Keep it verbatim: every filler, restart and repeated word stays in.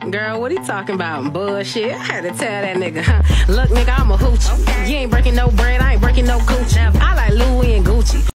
Girl, what he talking about? Bullshit. I had to tell that nigga. Look, nigga, I'm a hooch. Okay. You ain't breaking no bread, I ain't breaking no cooch. Never. I